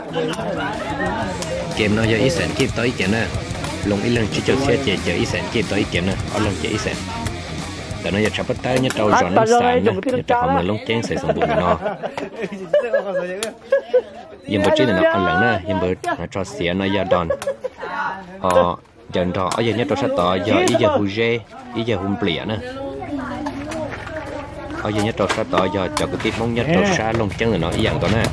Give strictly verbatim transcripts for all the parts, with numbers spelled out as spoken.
game nó giờ ít sẹn kịp tới chuyện nè lồng ít lần chỉ cho xe chạy chạy ít sẹn kịp tới chuyện nè ở lần chạy ít sẹnแต่nó giờ chắp bắt tay nhớ trâu giòn nó xài nhá nhớ trâu họ mình lông chén sẽ sống bụng nó nhưng bữa trước này nó ăn lợn nè nhưng bữa trâu xía nó giờ đòn họ dần trò ở giờ nhớ trâu sát tỏ giờ ý giờ hù dê ý giờ hùm bỉa nè ở giờ nhớ trâu sát tỏ giờ cho cái tiếp mong nhớ trâu sát lông chén là nó ý dạng đó nè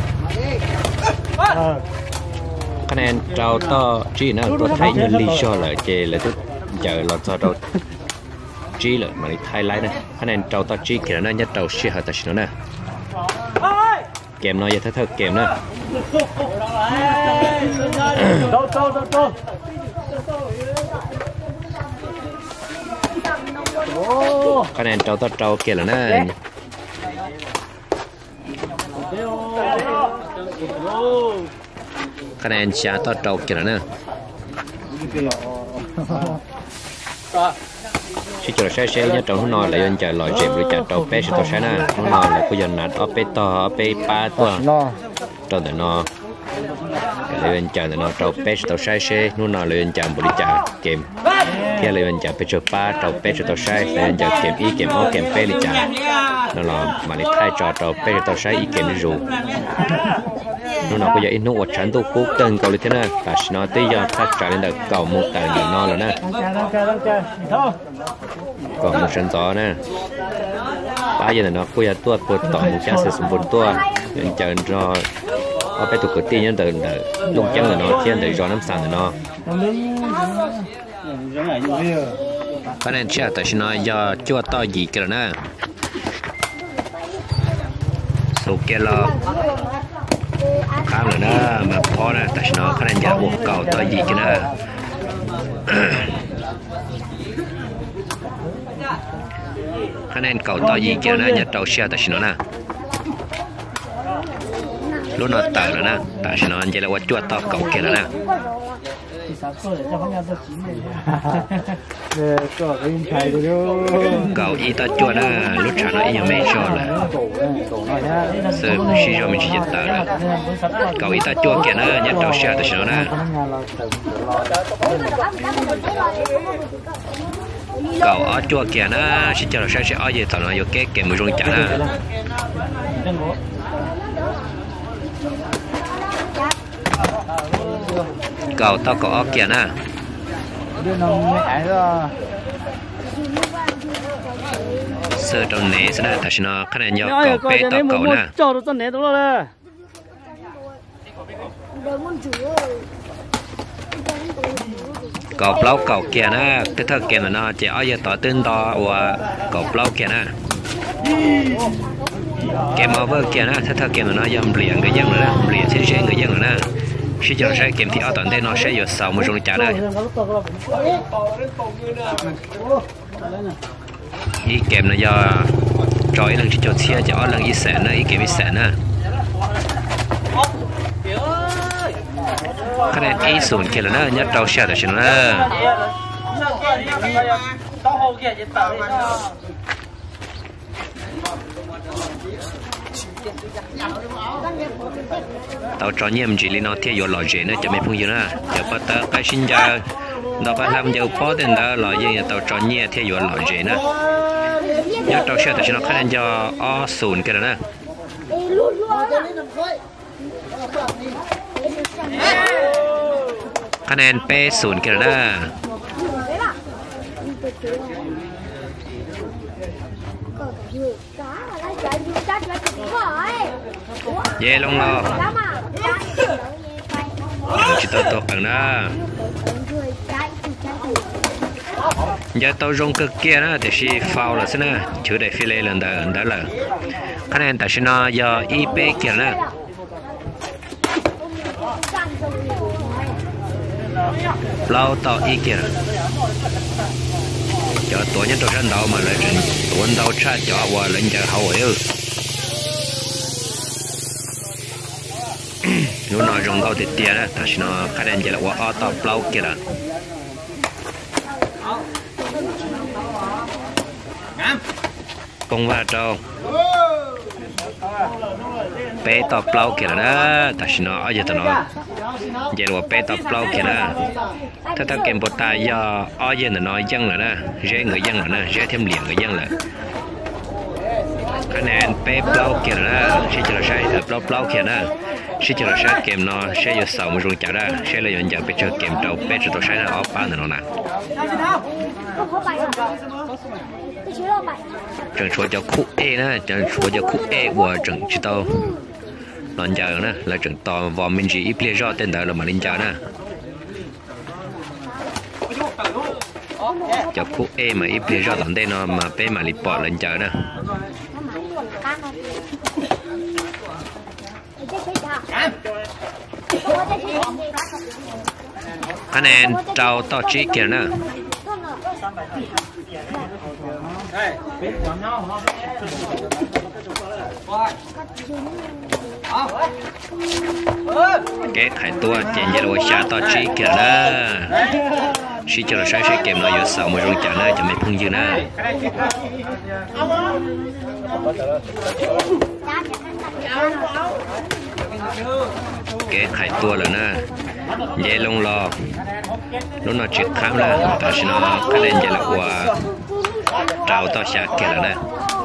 cái này trâu to chỉ nó tôi thấy như lý do là chè là tôi chờ là cho trâu chỉ là mà thay lại nè cái này trâu to chỉ kia nó nhất trâu xia hạt nó nè kèm nó vậy thôi kèm nè cái này trâu to trâu kia là nè cái này cha to trâu kia là nè chỉ cho xe xe nhớ trâu nó lại anh chạy lòi dẹp rồi chạy trâu bé sẽ to xe nè nó là bây giờ nát ở bé to ở bé ba to trâu để nó lại anh chạy để nó trâu bé sẽ to xe xe nó là lại anh chạy một đi chạy kèm kia lại anh chạy bé cho ba trâu bé sẽ to xe lại anh chạy kèm ý kèm ó kèm bé đi chạy nó là mà lại thay trò trâu bé sẽ to xe ý kèm đi rù nó nào bây giờ ít nó ở trán tôi cố tên cầu lên thế này và nó tới giờ phát trả lên được cầu một tầng gì no rồi nè còn một sân gió nè bây giờ là nó bây giờ tôi bột tỏi một trang sử dụng bột tôi nhận chờ cho ở bên tụi cửa tiên nhân từ lông chân là nó trên để cho nắm sàn là nó cái này chưa tại nó do chưa to gì kia nè số kia là khám rồi đó mà khó nè tại nó khả năng giờ buộc cầu tới gì kia nè khả năng cầu tới gì kia nè nhặt đầu xe tại nó nè lúc nó tờ rồi nè tại nó anh chỉ là quá chuột to cầu kia nè cậu y ta chua đó lúc trả nó y nhau mấy cho là sự suy cho mình chỉ nhận tờ đó cậu y ta chua kia nó nhặt đầu xe từ nó nè cậu ở chua kia nó chỉ cho nó xe sẽ ở gì tao nó vô cái cái mùi rong chả nè cậu tao có ở kia nè sơ trong này sẽ là tại nó khả năng do cậu bé tao cậu nè cho nó trong này đúng rồi cậu plau cậu kia nè cái thằng kia là nó chỉ ở giờ tao tên to và cậu plau kia nè cái màu vơ kia nè cái thằng kia là nó dầm liền người dân rồi nè liền xin xin người dân rồi nè khi cho sẽ kiểm thì ở toàn đây nó sẽ có sáu một trong trả đây ý kèm là do trói lần cho xe cho lần ý sẹn nữa ý kèm ý sẹn nữa cái này ý sùn kia là nó nhất trâu xe là cho nó tao cho nhiệm chỉ lý nó theo dõi lò dễ nữa cho mấy phong gì nữa giờ bắt ta cái sinh ra nó phải làm giờ có tiền đó lò gì tao cho nhiệm theo dõi lò dễ nữa nhớ tao sẽ cho nó khả năng cho o sùn kia nữa khả năng pe sùn kia nữa dễ long lo chỉ tao tốt bằng đó giờ tao rong cực kia đó thì si phao là thế nào chữ để phi lê lần đó đó là cái này tại sao nó giờ ip kia nè lâu tao y kia cho tuổi nhân tôi sân đầu mà lại trình tuổi đầu cha cho qua lên giờ hậu ấy nó nói rong câu thì tiền đó tại sao nó khai đen chỉ là qua ở tao lâu kia đó công va trâu p bé to plau kia là ta xin nó ở giờ tao nó giờ là bé to plau kia làถ้าถ้าเกมบทตายย่ออ้อเย็นน้อยยังเลยนะเร่งเลยยังเลยนะเร่งเทียมเหลี่ยมเลยยังเลยคะแนนเป๊ะเปล่าเกี่ยวนะใช่จะเราใช้เปล่าเปล่าเกี่ยวนะใช่จะเราใช้เกมนอใช่จะสาวมันรู้จักได้ใช่เลยยังอยากไปเจอเกมเราเป๊ะจะต้องใช้นะอ้อป้าหน่อยนะจังชัวจะคู่เอนะจังชัวจะคู่เอว่าจังชิโต้หลังจากนะแล้วจังตอนวอร์มินจีอีเพลย์จอเต้นได้เรามาลินจานะจะคู่เอมาอีเพลย์จอตอนเต้นเนาะมาเป๊ะมาลิปอร์ลินจานะคะแนนเจ้าต่อจีเกียร์นะเก๊ไข่ตัวเจนเยลวชาต่อจีเกียร์นะชีจะเราใช้ใช้เกมเราอยู่สาวมือรุ่งจากนะจะไม่พึ่งยืนนะเก๊ไข่ตัวแล้วนะเย่ลงรอลุ้นเอาจิตข้ามแล้วแต่ฉันเอาคะแนนเยลวัวเราต่อชาเกแล้วนะ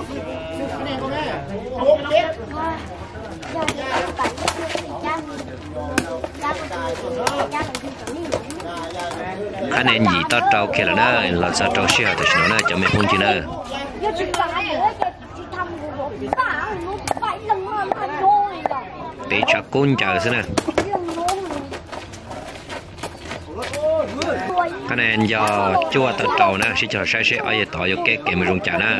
คะแนนหยีต่อเราเกแล้วนะเราจะเราเชื่อแต่ฉันเอาจะไม่พึ่งยืนนะđể cho con chờ xem nè cái này do chua từ trầu nè sẽ chờ sai sẽ ở đây tỏi vô cái kèm rung chả nè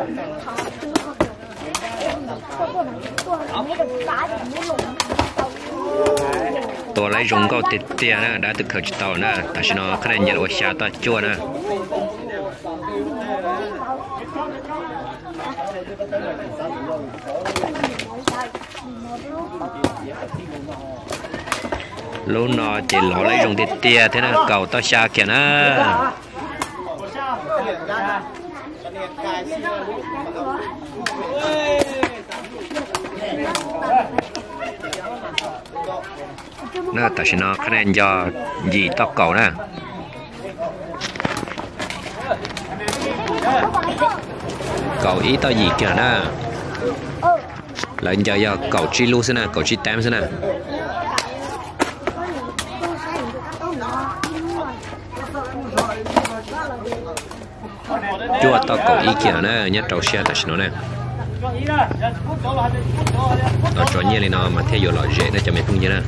ตัวไรรงก็ติดเตี้ยนะได้ตึกเขาจิตต่อนะแต่ฉันเอาคะแนนเยอะกว่าชาต่อจั่วนะlúc nó chỉ ló lấy rồng tiệt tia thế nào cầu to xa kìa na nó tại sao nó cái này do gì to cầu nè cầu ý to gì kìa na lại giờ giờ cầu chi lu xem nè cầu chi tem xem nè chua to cầu ý kìa nè nhớ trâu xe tại sao nè nó trò nhiên này nó mà theo dõi loại dễ nó cho mày không như nè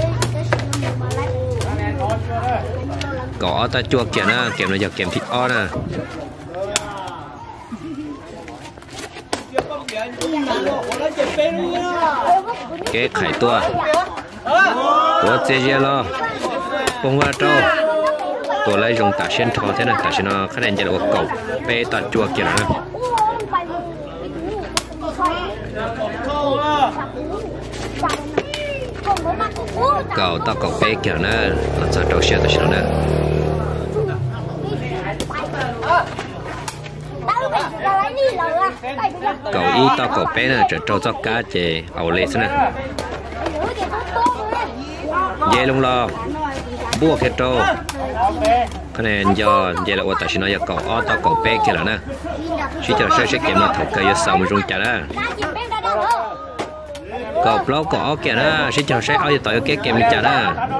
có ta chua kìa nè kèm nó giờ kèm thịt o nè cái khải tua của chế chế lo bông hoa trâuตัวไรรงตาเช่นทอเท่านั้นแต่ฉันเอาคะแนนจะเรียกว่าเก่าเปตัดจัวเกี่ยวนะเก่าต่อเก่าเป๊ะเกี่ยวนะหลังจากเราเชื่อตัวฉันนะเก่าอีต่อเก่าเป๊ะนะจะโจจอกก้าเจเอาเลยซะนะเย่ลงรอบวกเฮโตคะแนนยอดเยลวัตชินอยากเก่าอ้อต่อเก่าเป๊กแล้วนะชิจะใช้ใช้เกมมาถกกายสาวมันรงจัดนะเก่าเปล่าเก่าอ้อแกนะชิจะใช้อ้อจะต่อยเกมเกมจัดนะ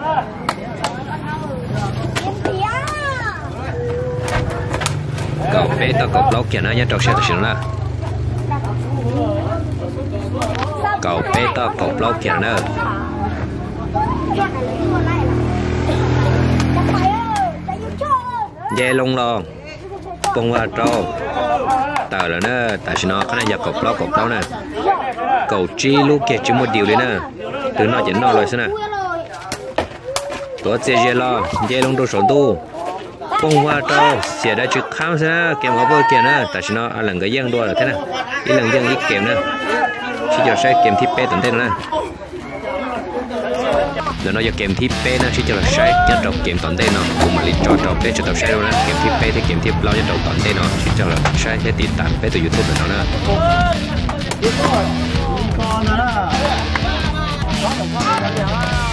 เก่าเป๊กต่อเก่าเปล่าแกนะยัดดอกเชือกตัวชินนะเก่าเป๊กต่อเก่าเปล่าแกนะเย่ลงรอปงว่าโตแต่แล้วเนอะแต่ฉันเอาขนาดอยากกบเล่ากบเล่านะเก่าจีลูกเกจิโมดิวเลยนะถึงนอจะนอเลยสินะตัวเจเจรอเย่ลงดูสองตู้ปงว่าโตเสียได้จุดข้ามซะเกมเขาเปิดเกมนะแต่ฉันเอาหลังก็ยังด้วยเหรอท่านนะอีหลังยังอีกเกมนะที่จะใช้เกมที่เป๊ะตื่นเต้นนะแล้วนอกจากเกมที่เป๊ะนะที่จะใช้ยัดดอกเกมตอนเต้นเนาะกูมาลิจอดดอกเป๊ะจะต้องใช้แล้วนะเกมที่เป๊ะที่เกมที่เรายัดดอกตอนเต้นเนาะที่จะใช้แค่ติดตามเป๊ะตัวยูทูบเนาะนะ con nữa đó.